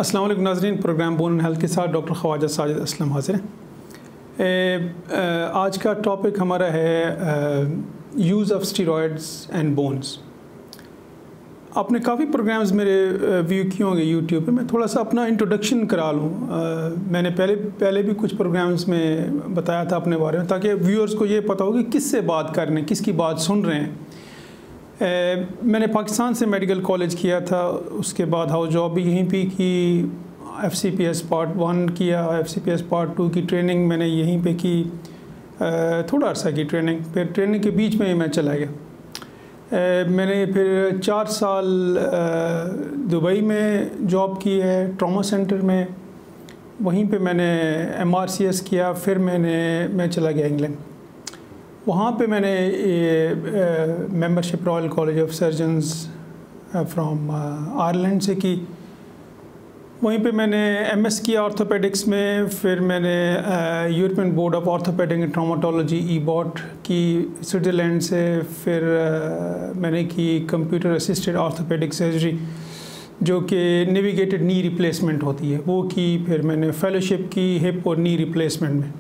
अस्सलाम वालेकुम नाज़रीन, प्रोग्राम बोन एंड हेल्थ के साथ डॉक्टर ख्वाजा साजिद असलम हाजिर हैं। आज का टॉपिक हमारा है use of steroids and bones. आपने काफ़ी प्रोग्राम्स मेरे व्यू किए होंगे यूट्यूब पे। मैं थोड़ा सा अपना इंट्रोडक्शन करा लूँ। मैंने पहले भी कुछ प्रोग्राम्स में बताया था अपने बारे में, ताकि व्यूअर्स को ये पता हो कि किससे बात कर रहे हैं, किसकी बात सुन रहे हैं। मैंने पाकिस्तान से मेडिकल कॉलेज किया था, उसके बाद हाउस जॉब भी यहीं पे की। FCPS पार्ट 1 किया, FCPS पार्ट 2 की ट्रेनिंग मैंने यहीं पे की, थोड़ा अर्सा की ट्रेनिंग। फिर ट्रेनिंग के बीच में मैं चला गया। मैंने फिर 4 साल दुबई में जॉब की है, ट्रॉमा सेंटर में। वहीं पे मैंने MRCS किया। फिर मैं चला गया इंग्लैंड। वहाँ पे मैंने membership royal college of surgeons from Ireland से की। वहीं पे मैंने MS किया ऑर्थोपेडिक्स में। फिर मैंने European board of orthopaedic and traumatology EBOT की स्विट्ज़रलैंड से। फिर मैंने की कंप्यूटर असिस्टेड ऑर्थोपेडिक सर्जरी, जो कि नेविगेटेड नी रिप्लेसमेंट होती है, वो की। फिर मैंने फेलोशिप की हिप और नी रिप्लेसमेंट में।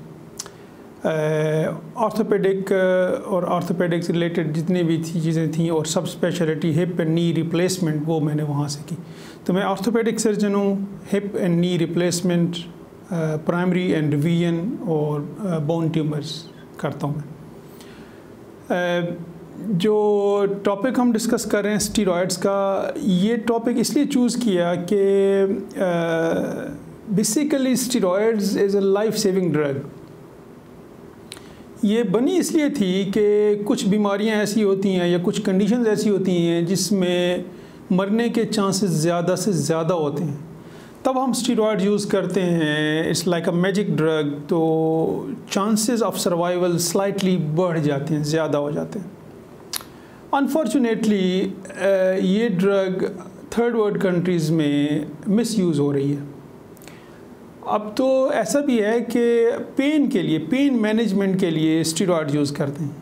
ऑर्थोपेडिक और ऑर्थोपेडिक से रिलेटेड जितनी भी चीज़ें थी और सब speciality hip and knee replacement, वो मैंने वहाँ से की। तो मैं ऑर्थोपेडिक सर्जन हूँ। Hip and knee replacement, primary and revision और बोन ट्यूमर्स करता हूँ मैं। जो टॉपिक हम डिस्कस कर रहे हैं स्टेरॉइड्स का, ये टॉपिक इसलिए चूज़ किया कि basically steroids is a life saving drug. ये बनी इसलिए थी कि कुछ बीमारियां ऐसी होती हैं या कुछ कंडीशंस ऐसी होती हैं जिसमें मरने के चांसेस ज़्यादा से ज़्यादा होते हैं, तब हम स्टेरॉइड यूज़ करते हैं। It's like a magic drug. तो चांसेस ऑफ सर्वाइवल स्लाइटली बढ़ जाते हैं, ज़्यादा हो जाते हैं। अनफॉर्चुनेटली ये ड्रग थर्ड वर्ल्ड कंट्रीज़ में मिसयूज़ हो रही है। अब तो ऐसा भी है कि पेन के लिए, पेन मैनेजमेंट के लिए स्टेरॉइड यूज़ करते हैं।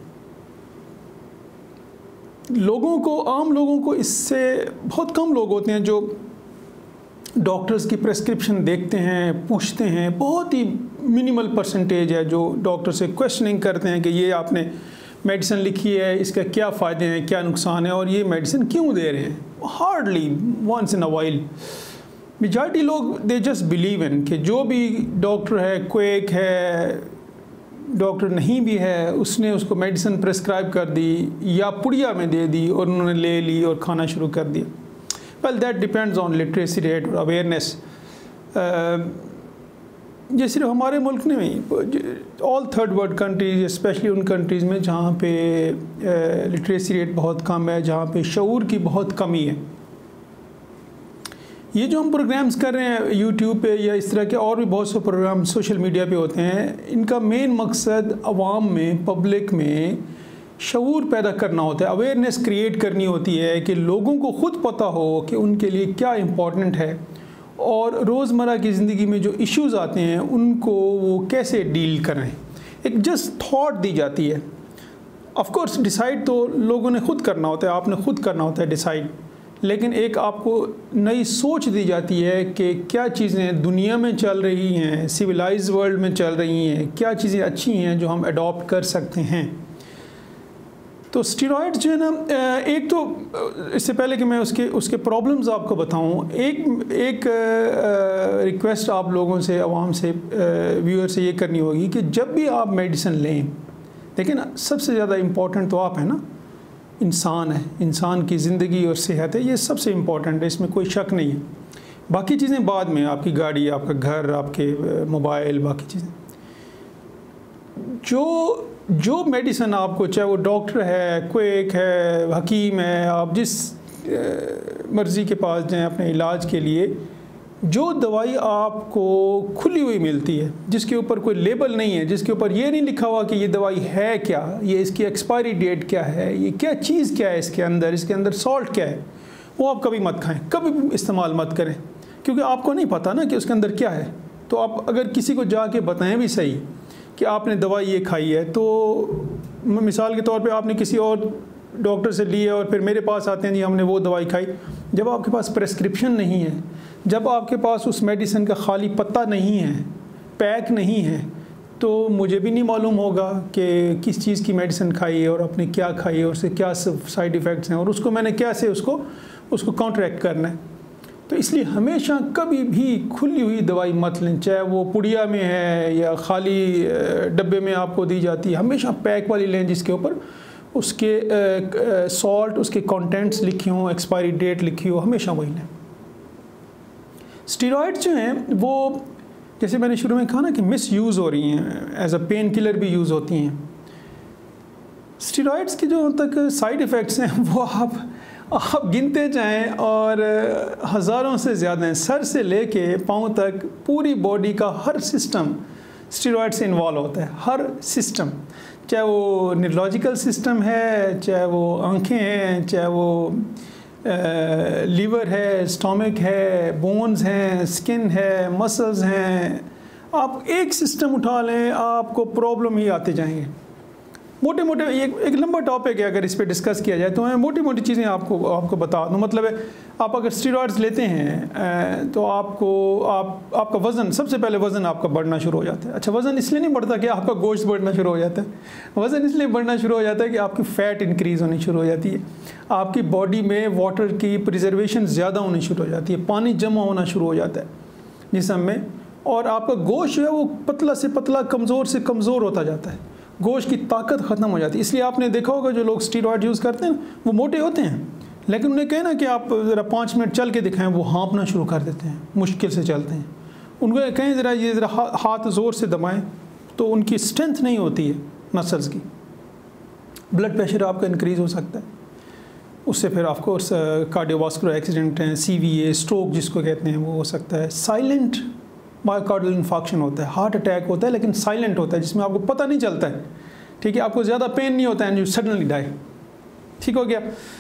आम लोगों को इससे, बहुत कम लोग होते हैं जो डॉक्टर्स की प्रेस्क्रिप्शन देखते हैं, पूछते हैं। बहुत ही मिनिमल परसेंटेज है जो डॉक्टर से क्वेश्चनिंग करते हैं कि ये आपने मेडिसिन लिखी है, इसका क्या फ़ायदे हैं, क्या नुकसान है, और ये मेडिसिन क्यों दे रहे हैं। Hardly once in a while majority लोग दे जस्ट बिलीव इन कि जो भी डॉक्टर है, क्विक है, डॉक्टर नहीं भी है, उसने उसको मेडिसिन प्रेस्क्राइब कर दी या पुड़िया में दे दी और उन्होंने ले ली और खाना शुरू कर दिया। Well that depends on literacy rate और अवेयरनेस। ये सिर्फ हमारे मुल्क में नहीं, all third world countries, specially उन कंट्रीज़ में जहाँ पे लिटरेसी रेट बहुत कम है, जहाँ पे शऊर की बहुत कमी है। ये जो हम प्रोग्राम्स कर रहे हैं यूट्यूब पे या इस तरह के और भी बहुत से प्रोग्राम सोशल मीडिया पे होते हैं, इनका मेन मकसद अवाम में, पब्लिक में शऊर पैदा करना होता है, अवेयरनेस क्रिएट करनी होती है कि लोगों को ख़ुद पता हो कि उनके लिए क्या इम्पोर्टेंट है और रोज़मर्रा की ज़िंदगी में जो इश्यूज़ आते हैं उनको वो कैसे डील करें। एक जस्ट थॉट दी जाती है। ऑफ कोर्स डिसाइड तो लोगों ने ख़ुद करना होता है, आपने ख़ुद करना होता है डिसाइड, लेकिन एक आपको नई सोच दी जाती है कि क्या चीज़ें दुनिया में चल रही हैं, सिविलाइज वर्ल्ड में चल रही हैं, क्या चीज़ें अच्छी हैं जो हम अडॉप्ट कर सकते हैं। तो स्टेरॉइड्स जो है ना, एक तो इससे पहले कि मैं उसके प्रॉब्लम्स आपको बताऊं, एक रिक्वेस्ट आप लोगों से, आवाम से, व्यूअर से ये करनी होगी कि जब भी आप मेडिसिन लें, देखिए ना, सबसे ज़्यादा इम्पोर्टेंट तो आप हैं ना, इंसान है, इंसान की ज़िंदगी और सेहत है, ये सबसे इम्पोर्टेंट है, इसमें कोई शक नहीं है। बाकी चीज़ें बाद में, आपकी गाड़ी, आपका घर, आपके मोबाइल, बाकी चीज़ें। जो मेडिसिन आपको, चाहे वो डॉक्टर है, क्विक है, हकीम है, आप जिस मर्ज़ी के पास जाएं अपने इलाज के लिए, जो दवाई आपको खुली हुई मिलती है, जिसके ऊपर कोई लेबल नहीं है, जिसके ऊपर ये नहीं लिखा हुआ कि ये दवाई है क्या, ये इसकी एक्सपायरी डेट क्या है, ये क्या चीज़ क्या है इसके अंदर सॉल्ट क्या है, वो आप कभी मत खाएं, कभी भी इस्तेमाल मत करें, क्योंकि आपको नहीं पता ना कि उसके अंदर क्या है। तो आप अगर किसी को जाके बताएं भी सही कि आपने दवाई ये खाई है, तो मिसाल के तौर पे आपने किसी और डॉक्टर से ली है और फिर मेरे पास आते हैं जी हमने वो दवाई खाई, जब आपके पास प्रेस्क्रिप्शन नहीं है, जब आपके पास उस मेडिसिन का खाली पत्ता नहीं है, पैक नहीं है, तो मुझे भी नहीं मालूम होगा कि किस चीज़ की मेडिसिन खाई है और आपने क्या खाई है और उससे क्या साइड इफ़ेक्ट्स हैं और उसको मैंने कैसे उसको काउंटरैक्ट करना है। तो इसलिए हमेशा कभी भी खुली हुई दवाई मत लें, चाहे वो पुड़िया में है या खाली डब्बे में आपको दी जाती है। हमेशा पैक वाली लें जिसके ऊपर उसके सॉल्ट, उसके कंटेंट्स लिखे हों, एक्सपायरी डेट लिखी हो, हमेशा वही लें। स्टेरॉइड्स जो हैं वो, जैसे मैंने शुरू में कहा ना कि मिस यूज़ हो रही हैं, एज अ पेन किलर भी यूज़ होती हैं। स्टेरॉइड्स के जो तक साइड इफ़ेक्ट्स हैं वो आप गिनते जाएं और हज़ारों से ज़्यादा हैं। सर से लेके पाँव तक पूरी बॉडी का हर सिस्टम स्टेरॉइड से इन्वॉल्व होता है, हर सिस्टम, चाहे वो न्यूरोलॉजिकल सिस्टम है, चाहे वो आँखें हैं, चाहे वो लीवर है, स्टमक है, बोन्स हैं, स्किन है, मसल्स हैं। आप एक सिस्टम उठा लें, आपको प्रॉब्लम ही आते जाएंगे। मोटे मोटे एक लंबा टॉपिक है, अगर इस पर डिस्कस किया जाए तो मैं मोटी मोटी चीज़ें आपको बता दूँ। मतलब है, आप अगर स्टेरॉइड्स लेते हैं तो आपका वज़न, सबसे पहले वज़न आपका बढ़ना शुरू हो जाता है। अच्छा, वज़न इसलिए नहीं बढ़ता कि आपका गोश्त बढ़ना शुरू हो जाता है, वज़न इसलिए बढ़ना शुरू हो जाता है कि आपकी फ़ैट इंक्रीज़ होनी शुरू हो जाती है, आपकी बॉडी में वाटर की प्रिजर्वेशन ज़्यादा होनी शुरू हो जाती है, पानी जमा होना शुरू हो जाता है जिस्म में, और आपका गोश्त जो है वो पतला से पतला, कमज़ोर से कमज़ोर होता जाता है, गोश्त की ताकत ख़त्म हो जाती है। इसलिए आपने देखा होगा जो लोग स्टेरॉइड यूज़ करते हैं वो मोटे होते हैं, लेकिन उन्हें कहे ना कि आप ज़रा 5 मिनट चल के दिखाएं, वो हाँफना शुरू कर देते हैं, मुश्किल से चलते हैं। उनको कहें ज़रा हाथ ज़ोर से दबाएं, तो उनकी स्ट्रेंथ नहीं होती है मसल्स की। ब्लड प्रेशर आपका इंक्रीज़ हो सकता है, उससे फिर आपको कार्डियोवास्कुलर एक्सीडेंट हैं, CVA, स्ट्रोक जिसको कहते हैं, वो हो सकता है। साइलेंट मायोकार्डियल इन्फाक्शन होता है, हार्ट अटैक होता है लेकिन साइलेंट होता है, जिसमें आपको पता नहीं चलता है, ठीक है, आपको ज़्यादा पेन नहीं होता है, यू सडनली डाई। ठीक हो गया।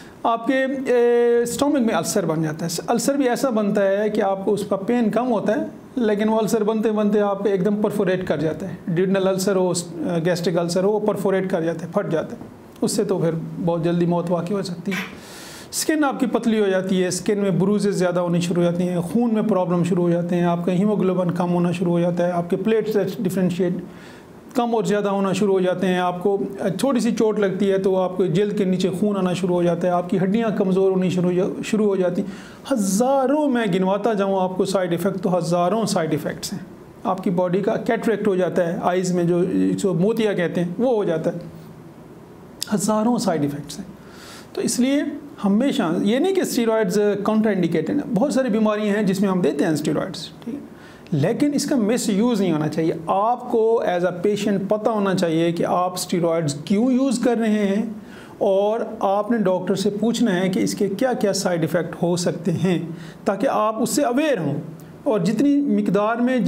आपके स्टोमक में अल्सर बन जाता है। अल्सर भी ऐसा बनता है कि आपको उसका पेन कम होता है, लेकिन वो अल्सर बनते बनते आप एकदम परफोरेट कर जाता है। ड्यूडनल अल्सर हो, गैस्ट्रिक अल्सर हो, वो परफोरेट कर जाता है, फट जाता है, उससे तो फिर बहुत जल्दी मौत वाक़ई हो सकती है। स्किन आपकी पतली हो जाती है, स्किन में ब्रूजेस ज़्यादा होनी शुरू हो जाती हैं, खून में प्रॉब्लम शुरू हो जाते हैं, आपका हीमोग्लोबिन कम होना शुरू हो जाता है, आपके प्लेटलेट्स डिफरेंशिएट कम और ज़्यादा होना शुरू हो जाते हैं, आपको थोड़ी सी चोट लगती है तो आपको जल्द के नीचे खून आना शुरू हो जाता है, आपकी हड्डियाँ कमज़ोर होनी शुरू हो जाती। हज़ारों, मैं गिनवाता जाऊँ आपको साइड इफ़ेक्ट, तो हज़ारों साइड इफ़ेक्ट्स हैं। आपकी बॉडी का कैटरेक्ट हो जाता है, आइज़ में जो मोतिया कहते हैं वो हो जाता है, हज़ारों साइड इफ़ेक्ट्स हैं। तो इसलिए हमेशा ये नहीं कि स्टेरॉइड्स कॉन्ट्राइंडिकेटेड हैं, बहुत सारी बीमारियां हैं जिसमें हम देते हैं स्टेरॉइड्स, ठीक है, लेकिन इसका मिस यूज़ नहीं होना चाहिए। आपको एज अ पेशेंट पता होना चाहिए कि आप स्टेरॉइड्स क्यों यूज़ कर रहे हैं, और आपने डॉक्टर से पूछना है कि इसके क्या क्या साइड इफ़ेक्ट हो सकते हैं, ताकि आप उससे अवेयर हों, और जितनी मिकदार में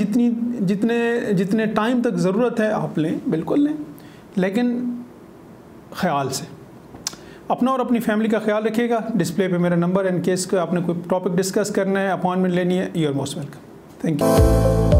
जितने टाइम तक ज़रूरत है आप लें, बिल्कुल लें, लेकिन ख्याल से। अपना और अपनी फैमिली का ख्याल रखिएगा। डिस्प्ले पे मेरा नंबर, इन केस आपने कोई टॉपिक डिस्कस करना है, अपॉइंटमेंट लेनी है, you are most welcome. Thank you.